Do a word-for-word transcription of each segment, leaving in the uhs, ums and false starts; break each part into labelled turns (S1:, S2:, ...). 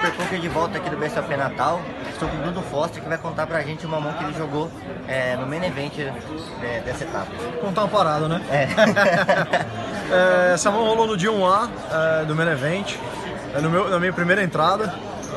S1: Super Poker de volta aqui do Best of Natal. Estou com o Bruno Foster, que vai contar pra gente uma mão que ele jogou é, no main event de, dessa etapa.
S2: Contar uma parada, né?
S1: É.
S2: é, essa mão rolou no dia um A é, do main event, é, no meu, na minha primeira entrada.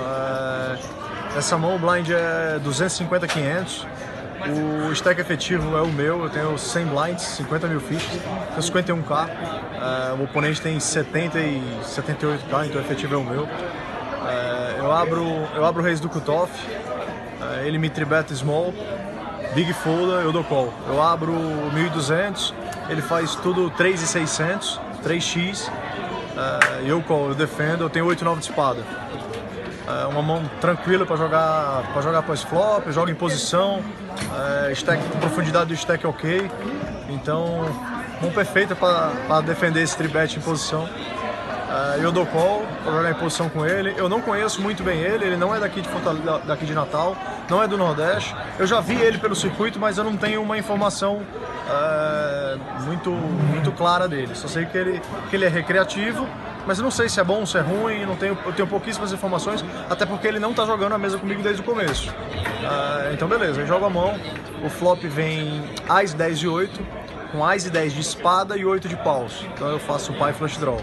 S2: É, essa mão, o blind é duzentos e cinquenta, quinhentos. O stack efetivo é o meu, eu tenho cem blinds, cinquenta mil fichas, tenho cinquenta e um K. É, o oponente tem setenta e setenta e oito K, então o efetivo é o meu. É, eu abro eu abro o Reis do Cutoff, é, ele me tribeta small, big folder, eu dou call. Eu abro mil e duzentos, ele faz tudo três mil e seiscentos, três x, é, e eu call, eu defendo, eu tenho oito nove de espada. É uma mão tranquila para jogar para jogar pós-flop, joga em posição, é, stack, profundidade do stack ok, então mão perfeita para defender esse tribet em posição. É, eu dou call para jogar em posição com ele. Eu não conheço muito bem ele, ele não é daqui de, Fortaleza, daqui de Natal, não é do Nordeste. Eu já vi ele pelo circuito, mas eu não tenho uma informação é, muito, muito clara dele. Só sei que ele, que ele é recreativo, mas eu não sei se é bom ou se é ruim, não tenho, eu tenho pouquíssimas informações, até porque ele não está jogando a mesa comigo desde o começo. Uh, então beleza, eu jogo a mão, o flop vem Ás dez de oito, com Ás e dez de espada e oito de paus, então eu faço o pai flush draw.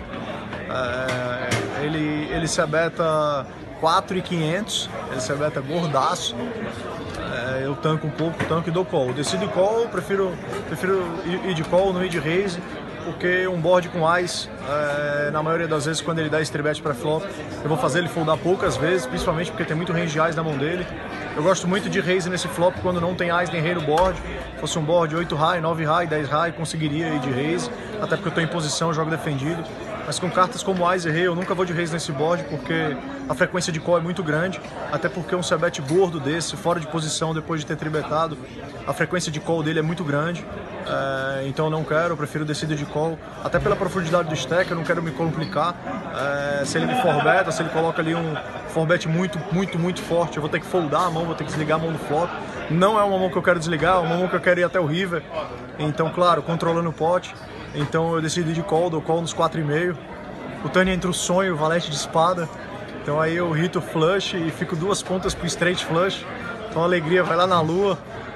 S2: Uh, ele, ele se abeta quatro mil e quinhentos, ele se abeta gordaço, uh, eu tanco um pouco, tanco e dou call. Eu decido call, prefiro, prefiro ir de call, não ir de raise, porque um board com Ás, é, na maioria das vezes quando ele dá esse tribet para flop, eu vou fazer ele foldar poucas vezes, principalmente porque tem muito range de Ás na mão dele. Eu gosto muito de raise nesse flop quando não tem Ás nem rei no board. Se fosse um board oito high, nove high, dez high, conseguiria ir de raise, até porque eu estou em posição, jogo defendido. Mas com cartas como Ás e rei, eu nunca vou de raise nesse board, porque a frequência de call é muito grande, até porque um c-bet gordo desse, fora de posição depois de ter tribetado, a frequência de call dele é muito grande. É, então eu não quero, eu prefiro decidir de call, até pela profundidade do stack, eu não quero me complicar. É, se ele me forbeta, se ele coloca ali um forbet muito, muito, muito forte, eu vou ter que foldar a mão, vou ter que desligar a mão do flop. Não é uma mão que eu quero desligar, é uma mão que eu quero ir até o river. Então, claro, controlando o pot. Então eu decidi de call, dou call nos quatro e meio. O turn entre o sonho e o valete de espada. Então aí eu hito flush e fico duas pontas pro straight flush. Então a alegria vai lá na lua.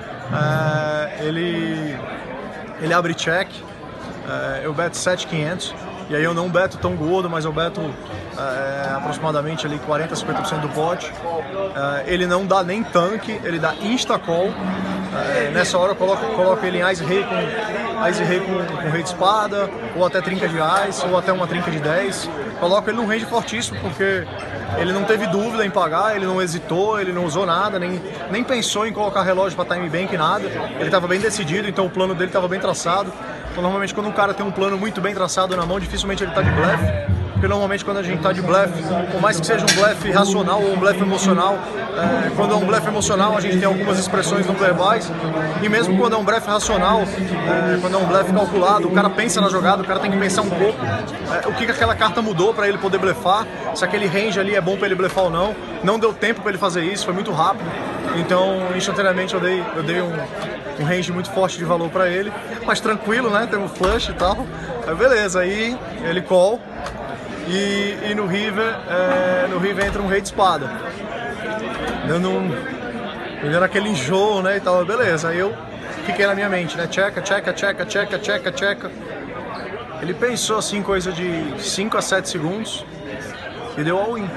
S2: É, ele... Ele abre check, é, eu beto sete mil e quinhentos, e aí eu não beto tão gordo, mas eu beto é, aproximadamente ali quarenta, cinquenta por cento do pot. É, ele não dá nem tanque, ele dá insta-call. É, nessa hora eu coloco, coloco ele em Ás e rei com, Ás e rei com, com rei de espada, ou até trinca de Ás, ou até uma trinca de dez. Coloco ele num range fortíssimo, porque ele não teve dúvida em pagar, ele não hesitou, ele não usou nada, nem, nem pensou em colocar relógio para time bank, nada. Ele estava bem decidido, então o plano dele estava bem traçado. Então, normalmente quando um cara tem um plano muito bem traçado na mão, dificilmente ele está de blefe. Porque normalmente quando a gente está de blefe, por mais que seja um blefe racional ou um blefe emocional, é, quando é um blefe emocional a gente tem algumas expressões não verbais, e mesmo quando é um blefe racional, é, quando é um blefe calculado, o cara pensa na jogada, o cara tem que pensar um pouco é, o que, que aquela carta mudou para ele poder blefar, se aquele range ali é bom para ele blefar ou não. Não deu tempo para ele fazer isso, foi muito rápido, então instantaneamente eu dei, eu dei um, um range muito forte de valor para ele, mas tranquilo, né, tem um flush e tal, aí beleza, aí ele call. E, e no river, é, no river entra um rei de espada, dando um, dando aquele enjoo, né, e tal, beleza, aí eu fiquei na minha mente, né, checa, checa, checa, checa, checa, checa. Ele pensou assim, coisa de cinco a sete segundos e deu all-in.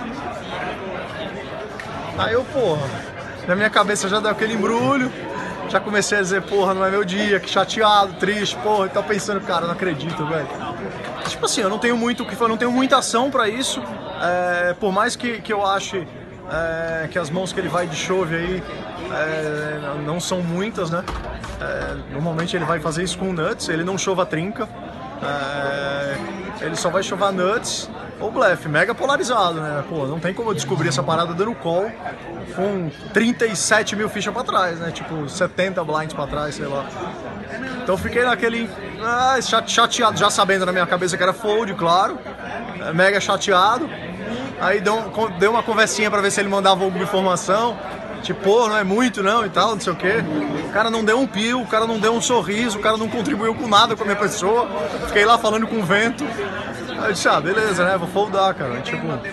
S2: Aí eu, porra, na minha cabeça já deu aquele embrulho, já comecei a dizer, porra, não é meu dia, que chateado, triste, porra, e tá pensando, cara, não acredito, velho. Tipo assim, eu não tenho muito o que falar, não tenho muita ação pra isso, é, por mais que, que eu ache é, que as mãos que ele vai de chove aí é, não são muitas, né? É, normalmente ele vai fazer isso com nuts, ele não chova trinca, é, ele só vai chovar nuts ou blefe, mega polarizado, né? Pô, não tem como eu descobrir essa parada dando call com trinta e sete mil fichas pra trás, né? Tipo, setenta blinds pra trás, sei lá. Então eu fiquei naquele ah, chateado, já sabendo na minha cabeça que era fold, claro, mega chateado. Aí deu, deu uma conversinha pra ver se ele mandava alguma informação, tipo, pô, não é muito não e tal, não sei o que. O cara não deu um pio, o cara não deu um sorriso, o cara não contribuiu com nada com a minha pessoa. Fiquei lá falando com o vento. Aí eu disse, ah, beleza, né, vou foldar, cara. Tipo,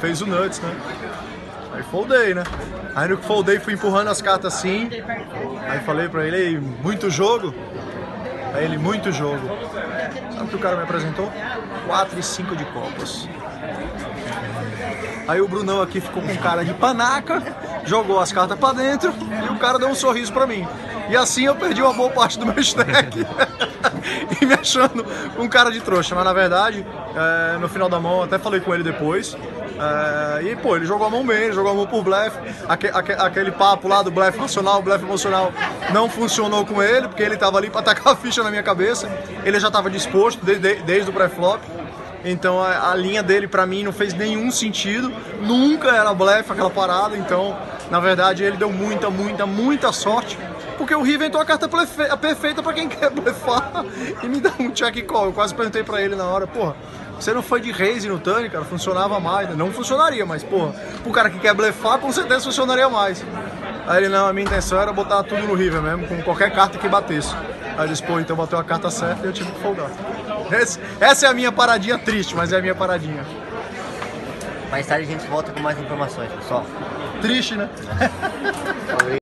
S2: fez o nuts, né? Aí foldei, né? Aí no que foldei, fui empurrando as cartas assim. Aí falei pra ele, ei, muito jogo? Aí ele, muito jogo. Sabe o que o cara me apresentou? quatro e cinco de copas. Aí o Brunão aqui ficou com cara de panaca, jogou as cartas pra dentro e o cara deu um sorriso pra mim. E assim eu perdi uma boa parte do meu stack. E me achando um cara de trouxa. Mas na verdade, é, no final da mão, até falei com ele depois. É, e pô, ele jogou a mão bem, ele jogou a mão por blefe. Aque, aque, aquele papo lá do blefe racional, blefe emocional, não funcionou com ele, porque ele tava ali pra tacar a ficha na minha cabeça. Ele já tava disposto desde, desde o pré-flop. Então a, a linha dele pra mim não fez nenhum sentido. Nunca era blefe aquela parada. Então, na verdade, ele deu muita, muita, muita sorte. Porque o Rio inventou a carta perfeita pra quem quer blefar e me dá um check call. Eu quase perguntei pra ele na hora, porra, você não foi de raise no turn, cara? Funcionava mais. Não funcionaria, mas, porra, pro cara que quer blefar, com certeza funcionaria mais. Aí ele, não, a minha intenção era botar tudo no River mesmo, com qualquer carta que batesse. Aí ele disse, pô, então bateu a carta certa e eu tive que folgar. Esse, essa é a minha paradinha triste, mas é a minha paradinha.
S1: Mais tarde a gente volta com mais informações, pessoal.
S2: Triste, né?